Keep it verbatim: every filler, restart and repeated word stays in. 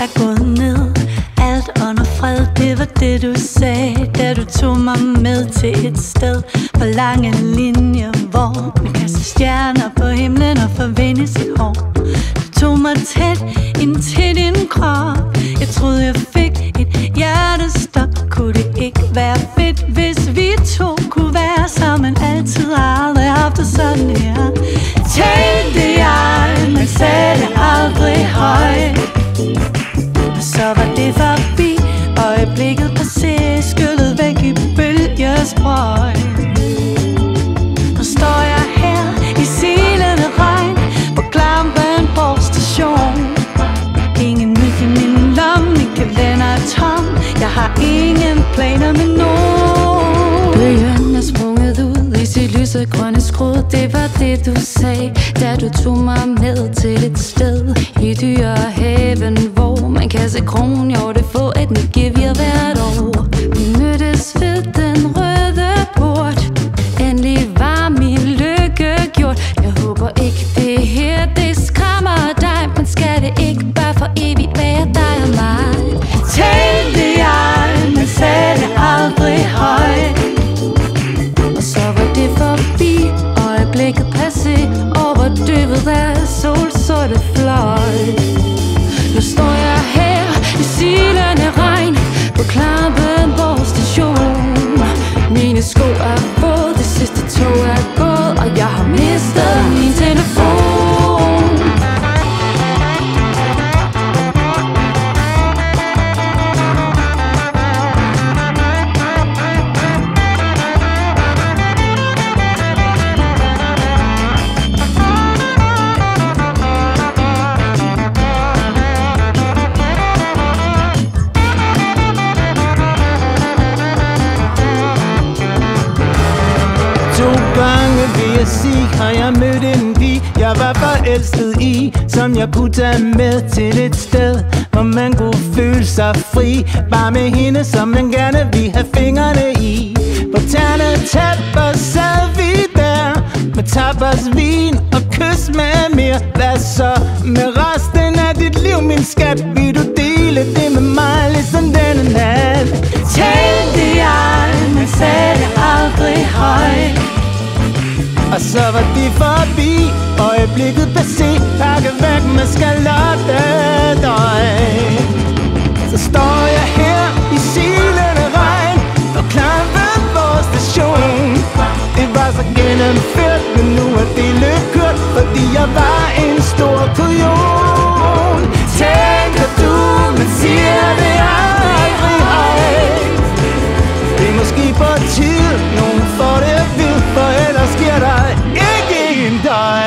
er gået ned, alt under fred. Det var det du sagde, da du tog mig med til et sted på lange linjer, hvor man kaster stjerner på himlen og forvinde sit hår. Du tog mig tæt ind til din krop. Jeg troede jeg fik et hjertestop. Kunne det ikke være fedt, hvis vi to kunne være sammen altid? Aldrig haft det sådan her. Talte jeg, men sagde det aldrig højt. Og så var det forbi, øjeblikket passé, skyllet væk i bølgesprøj. Nu står jeg her i silende regn på Klampenborg station. Ingen myg i min lomme, min kalender er tom. Jeg har ingen planer med nogen. Bølgen er sprunget ud i sit lysegrønne skrud. Det var det du sagde, da du tog mig med til et sted i Dyrehaven, hvor man kan se kronhjorte få et nyt gevir hvert år. Vi mødtes ved den røde port. Endelig var min lykke gjort. Jeg håber ikke det her, det skræmmer dig. Men skal det ikke bare for evigt være dig og mig? Talte jeg, men sagde det aldrig højt. Og så var det forbi, øjeblikket passé, overdøvet af solsorte fløj. Nu står jeg her i silende regn på Klampenborg station. Mine sko er våde, det sidste tog er gået, og jeg har mistet min telefon. To gange vil jeg sige, har jeg mødt en pige, jeg var forelsket i, som jeg kunne tage med til et sted, hvor man kunne føle sig fri. Bare med hende, som man gerne vil have fingrene i. På tæerne tapper sad vi der, med tappers vin og kys med mere. Hvad så med resten af dit liv, min skat? Vil du dele det med mig, ligesom denne nat? Talte jeg, men sagde det aldrig højt. Og så var det forbi, øjeblikket passé, pakke væk med skalottetøj. Så står jeg her i silende regn på Klampenborg station. Det var så gennemført, men nu er det løbkørt, fordi jeg var en stor kujon. Tænker du, men siger det aldrig højt. Det er måske på tid, nogen får det at vide, for ellers sker der ikke en døj.